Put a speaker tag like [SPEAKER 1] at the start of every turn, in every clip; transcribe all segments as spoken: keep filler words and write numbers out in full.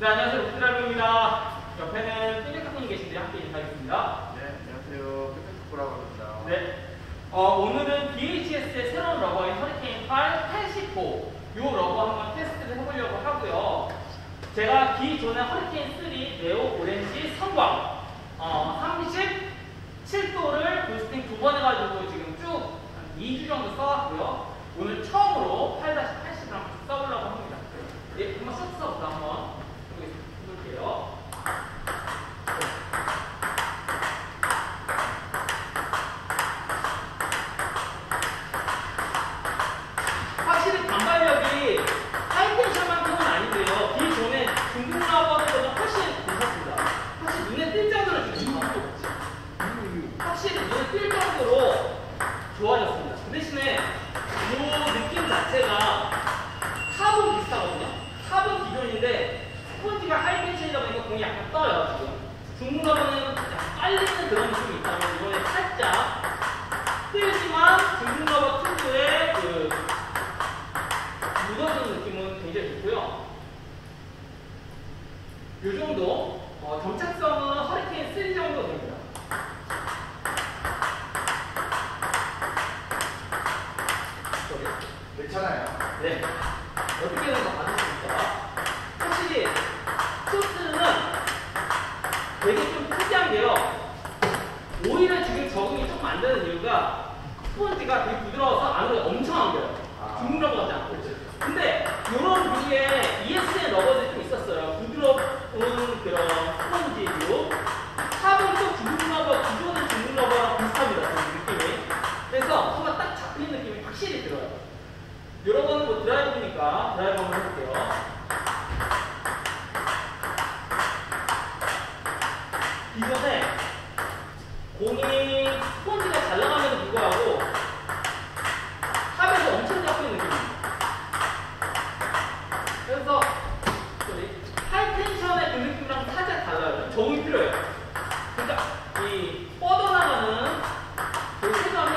[SPEAKER 1] 네, 안녕하세요. 룩드라이브입니다. 옆에는 삐백학생이 계신데 함께 인사하겠습니다.
[SPEAKER 2] 네, 안녕하세요. 삐백학부라고 합니다.
[SPEAKER 1] 네, 어, 오늘은 비에이치에스의 새로운 러버인 허리케인 팔 팔십오 이 러버 한번 테스트를 해보려고 하고요. 제가 기존에 허리케인 삼 네오 오렌지 선광 어, 삼십칠 도를 부스팅 두 번 해가지고 지금 쭉 이 주 정도 써왔고요. 오늘 처음으로 팔 팔십을 한번 써보려고 합니다. 예, 한번 셔츠부터 한번 해볼게요. 확실히 반발력이 하이텐션만큼은 아닌데요. 기존에 중국 러버보다 훨씬 괜찮습니다. 확실히 눈에 띌 정도로 지금 확실히 눈에 띌 정도로 좋아졌습니다. 그 대신에 이 느낌 자체가 카본 비슷하거든요. 카본 기존인데 스펀지가 하이텐션이다 보니까 공이 약간 떠요. 지금 중국 러버는 약간 깔리는 그런 느낌이 있다면 이번에 살짝 뜨지만 중국 러버 투구의 그 묻어주는 느낌은 굉장히 좋고요. 이 정도 어, 점착성은 허리케인 삼 정도 됩니다.
[SPEAKER 2] 괜찮아요.
[SPEAKER 1] 네. 어떻게든 더 받으십니까? 확실히 소스는 되게 좀 특이한 게요. 오히려 지금 적응이 조금 안 되는 이유가 스펀지가 되게 부드러워서 안으로 엄청 안겨요.
[SPEAKER 2] 아.
[SPEAKER 1] 중국 러버 같지 않고. 근데 이런 류의 이에스엔 러버들이 좀 있었어요. 부드러운 그런 스펀지류. 카본도 중국 러버, 기존의 중국 러버랑 비슷합니다. 그 느낌이. 그래서 한번 딱 잡힌 느낌이 확실히 들어요. 여러분은 뭐 드라이브니까 드라이브 한번 해볼게요. 기존에 공이 스펀지가 잘 나감에도 불구하고 탑에서 엄청 잡히는 느낌입니다. 그래서 하이텐션의 그 느낌이랑 살짝 달라요. 적응이 필요해요. 그러니까 이 뻗어나가는 그 체감이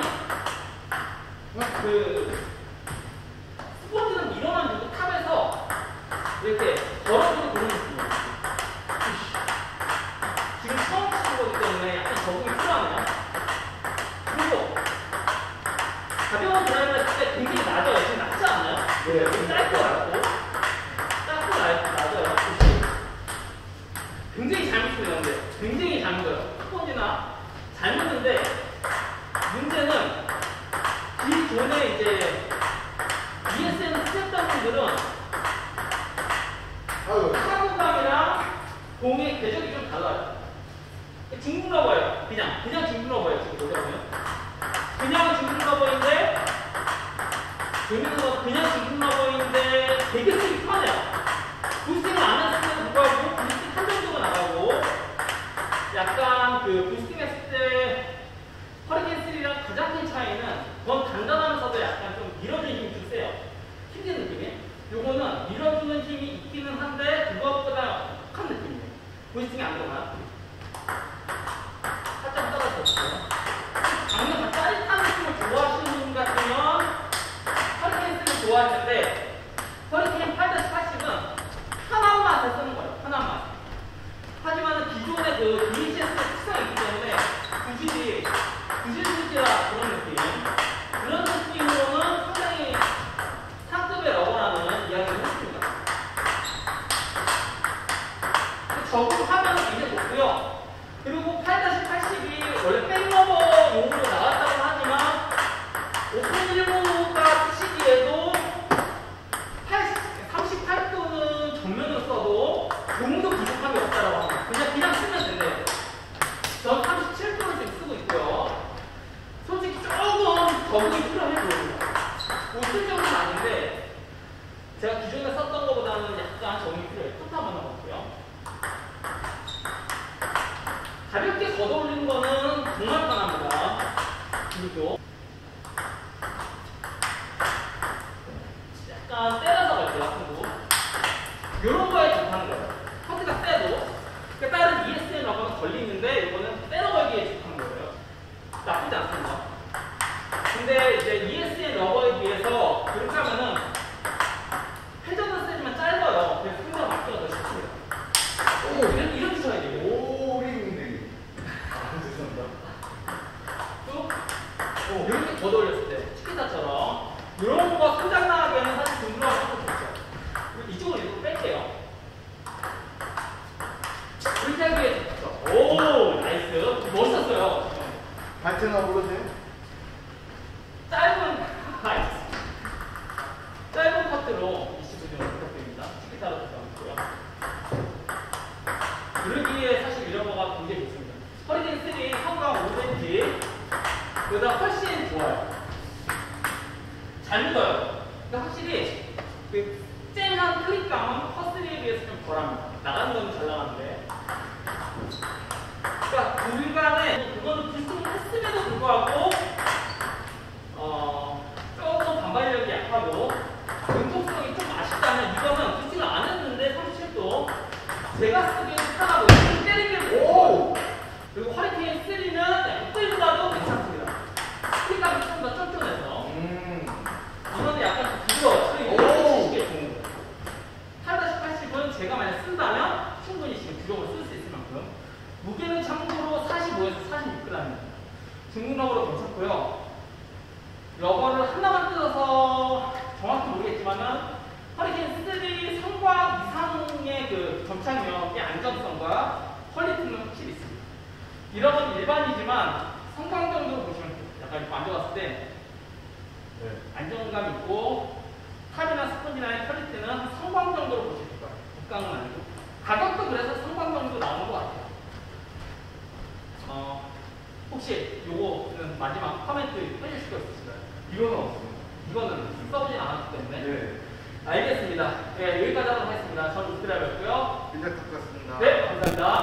[SPEAKER 1] 그 스펀지는 일어나는 탑에서 이렇게 걸어주는 그런 느낌이에요. 지금 처음 치는 거기 때문에 약간 적응이 필요하네요. 그리고 가벼운 드라이브를 했을 때 굉장히 낮아요. 지금 낮지 않나요?
[SPEAKER 2] 네.
[SPEAKER 1] 여기 짧고 낮고 짧고 낮아요. 굉장히 잘 묻습니다. 근데 굉장히 잘 묻어요. 스펀지나 잘 묻는데 문제는 기존에 이제 이에스엔을 쓰셨던 분들은 타구감이랑 공의 궤적이 좀 달라요. 중국 러버예요. 그냥 그냥 중국 러버예요. 지금 보자면 그냥 중국 러버인데 재밌는 건 그냥 중국 러버인데 되게 쓰기 편해요. 부스팅을 안 했음에도 불구하고 부스팅 한 정도가 나가고 약간 그 부스팅 했을 때 허리케인 삼이랑 가장 큰 차이는 건 단단하면서도 약간 좀 밀어주는 힘이 좀 세요. 힘든 느낌이. 요거는 밀어주는 힘이 있기는 한데 그것보다 약한 느낌이에요. 부스팅이 안 들어가요. 살짝 떨어졌어요. 강력 짜릿한 느낌을 좋아하시는 분 같으면 허리케인 삼을 좋아할 텐데 허리케인 팔 팔십은 편한 맛에 쓰는 거예요. 편한 맛. 하지만 기존의 그 비에이치에스의 특성이 있기 때문에 굳이 구질구질한 그런 느낌. 그런 느낌으로는 상당히 상급의 러버라는 이야기를 했습니다. 적응하면 굉장히 좋고요. 그리고 팔 팔십이 원래 백러버용으로 나왔다고 하지만 오픈 일부가 쓰시기에도 삼십팔 도는 정면으로 써도 용도 부족함이 없다라고 합니다. 그냥 그냥 쓰면 된대요. 전 삼십칠 도를 지금 쓰고 있고요. 솔직히 조금 적응이 필요해 보입니다. 못쓸 정도는 아닌데 제가 기존에 썼던 것보다는 약간 적응이 필요해요. 컷 한번 넣어볼게요. 가볍게 걷어올리는 거는 정말 편합니다. 그리고 약간 때려서 갈게요. 앞으로. 이런 거에 좋다는 거예요. 커트가 세도 그러니까 다른 이에스엔 러버는 걸리는데 이거는 때려 걸기에 좋다는 거예요. 나쁘지 않습니다. 근데 이제 이에스엔 러버에 비해서 그렇게 하면은 회전은 세지만 짧아요. 그래서 상대가 맞기가 더 쉽습니다.
[SPEAKER 2] 생각 모르세요?
[SPEAKER 1] 짧은 알겠습니다. 짧은 커트로 이십오 점 부탁드립니다. 치키타로 부탁드리고요. 그러기에 사실 이런 거가 굉장히 좋습니다. 허리케인 쓰리 성광 오 센티미터 그보다 훨씬 좋아요. 잘 묻어요. 그러니까 확실히 그 쨍한 클릭감은 허쓰리에 비해서 좀 덜합니다. 나가는 건 잘 나가는데. 그러니까 불간에 그거는 부스팅을 했음에도 불구하고 어 조금 반발력이 약하고 운동성이 좀 아쉽다면 이거는 부스팅을 안 했는데 삼십칠 도 제가 쓰기엔 스타가 뭐 때리게 되고 그리고 허리케인 쓰리는 애플보다도 괜찮습니다. 클릭감이 좀 더 쫀쫀해서
[SPEAKER 2] 음.
[SPEAKER 1] 이거는 약간 부드러워. 치시기에 좋은 거예요. 팔 팔십은 제가 만약 쓴다면 충분히 지금 드롭을 쓸 수 있을 만큼 무게는 참고로 사십오에서 사십육 그램입니다. 중국 러버로 괜찮고요. 러버를 하나만 뜯어서 정확히 모르겠지만은 허리케인 쓰리 성광 이상의 그 점착력의 안정성과 퀄리티는 확실히 있습니다. 이런 건 일반이지만 성광 정도로 보시면 약간 이렇게 만져봤을 때
[SPEAKER 2] 네.
[SPEAKER 1] 안정감 있고 탑이나 스펀지나의 퀄리티는 성광 정도로 보실 거예요. 국강은 아니고 가격도 그래서 성광 정도 나오는 것 같아요. 어, 혹시 요거는 마지막 코멘트 해주실 거 있으실까요?
[SPEAKER 2] 이거는 없습니다.
[SPEAKER 1] 이거는 써보진 않았기 때문에.
[SPEAKER 2] 네.
[SPEAKER 1] 알겠습니다. 네, 여기까지 하도록 하겠습니다. 저는 우스드라이브였고요.
[SPEAKER 2] 빈자탁 같습니다.
[SPEAKER 1] 네, 감사합니다.